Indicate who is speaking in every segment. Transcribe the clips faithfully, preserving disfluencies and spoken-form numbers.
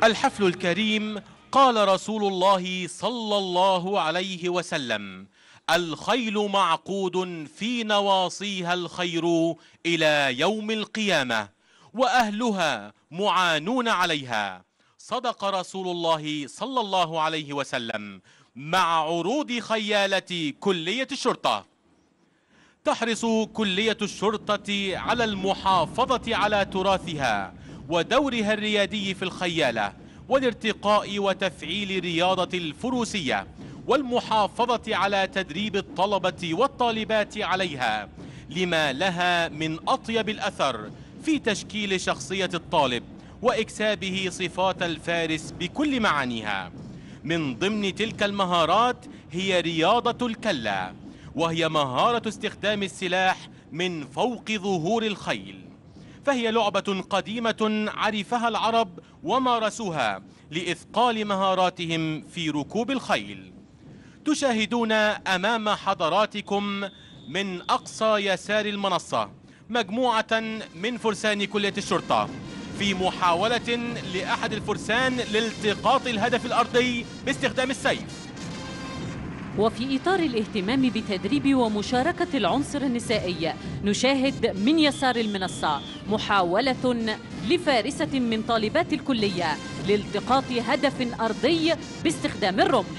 Speaker 1: الحفل الكريم. قال رسول الله صلى الله عليه وسلم: الخيل معقود في نواصيها الخير إلى يوم القيامة، وأهلها معانون عليها. صدق رسول الله صلى الله عليه وسلم. مع عروض خيالة كلية الشرطة. تحرص كلية الشرطة على المحافظة على تراثها ودورها الريادي في الخيالة والارتقاء وتفعيل رياضة الفروسية، والمحافظة على تدريب الطلبة والطالبات عليها، لما لها من أطيب الأثر في تشكيل شخصية الطالب وإكسابه صفات الفارس بكل معانيها. من ضمن تلك المهارات هي رياضة الكلة، وهي مهارة استخدام السلاح من فوق ظهور الخيل، فهي لعبة قديمة عرفها العرب ومارسوها لإثقال مهاراتهم في ركوب الخيل. تشاهدون أمام حضراتكم من أقصى يسار المنصة مجموعة من فرسان كلية الشرطة في محاولة لأحد الفرسان لالتقاط الهدف الأرضي باستخدام السيف.
Speaker 2: وفي إطار الاهتمام بتدريب ومشاركة العنصر النسائي، نشاهد من يسار المنصة محاولة لفارسة من طالبات الكلية لالتقاط هدف أرضي باستخدام الرمح.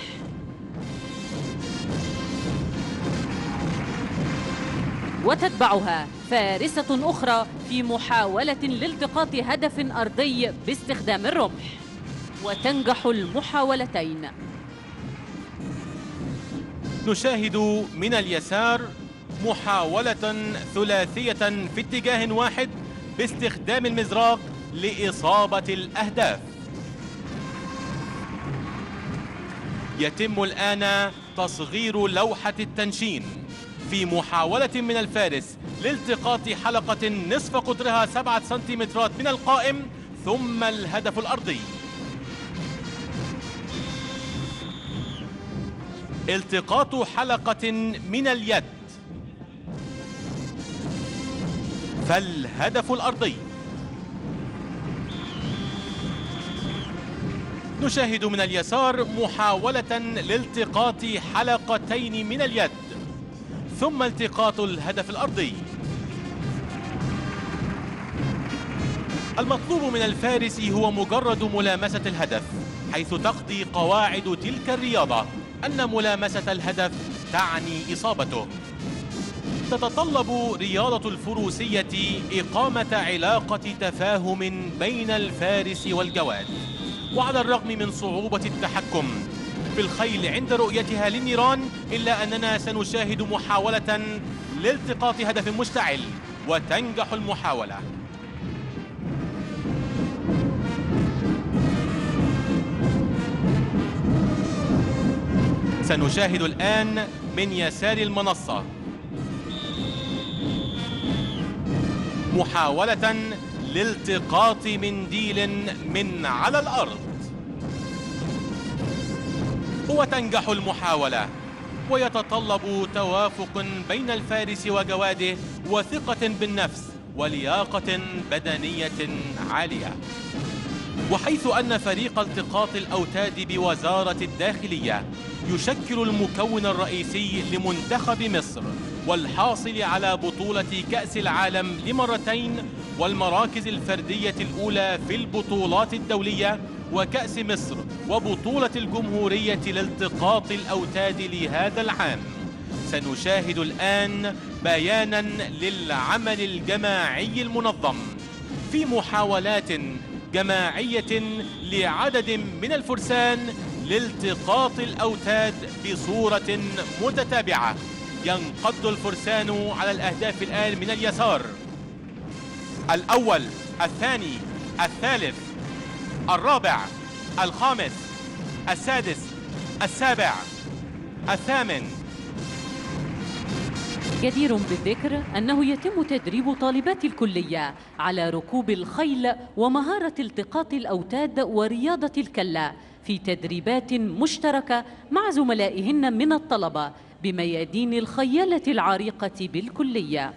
Speaker 2: وتتبعها فارسة أخرى في محاولة لالتقاط هدف أرضي باستخدام الرمح، وتنجح المحاولتين.
Speaker 1: نشاهد من اليسار محاولة ثلاثية في اتجاه واحد باستخدام المزراق لإصابة الأهداف. يتم الآن تصغير لوحة التنشين في محاولة من الفارس لالتقاط حلقة نصف قطرها سبعة سنتيمترات من القائم ثم الهدف الأرضي. التقاط حلقة من اليد فالهدف الأرضي. نشاهد من اليسار محاولة لالتقاط حلقتين من اليد ثم التقاط الهدف الأرضي. المطلوب من الفارس هو مجرد ملامسة الهدف، حيث تقضي قواعد تلك الرياضة أن ملامسة الهدف تعني إصابته. تتطلب رياضة الفروسية إقامة علاقة تفاهم بين الفارس والجواد، وعلى الرغم من صعوبة التحكم في الخيل عند رؤيتها للنيران، إلا أننا سنشاهد محاولة لالتقاط هدف مشتعل وتنجح المحاولة. سنشاهد الآن من يسار المنصة محاولة لالتقاط منديل من على الأرض، وتنجح المحاولة. ويتطلب توافق بين الفارس وجواده وثقة بالنفس ولياقة بدنية عالية. وحيث أن فريق التقاط الأوتاد بوزارة الداخلية يشكل المكون الرئيسي لمنتخب مصر والحاصل على بطولة كأس العالم لمرتين والمراكز الفردية الأولى في البطولات الدولية وكأس مصر وبطولة الجمهورية لالتقاط الأوتاد لهذا العام، سنشاهد الآن بيانا للعمل الجماعي المنظم في محاولات جماعية لعدد من الفرسان لالتقاط الأوتاد بصورة متتابعة. ينقض الفرسان على الأهداف الآن من اليسار: الأول، الثاني، الثالث، الرابع، الخامس، السادس، السابع، الثامن.
Speaker 2: جدير بالذكر أنه يتم تدريب طالبات الكلية على ركوب الخيل ومهارة التقاط الأوتاد ورياضة الكلة في تدريبات مشتركة مع زملائهن من الطلبة بميادين الخيالة العريقة بالكلية.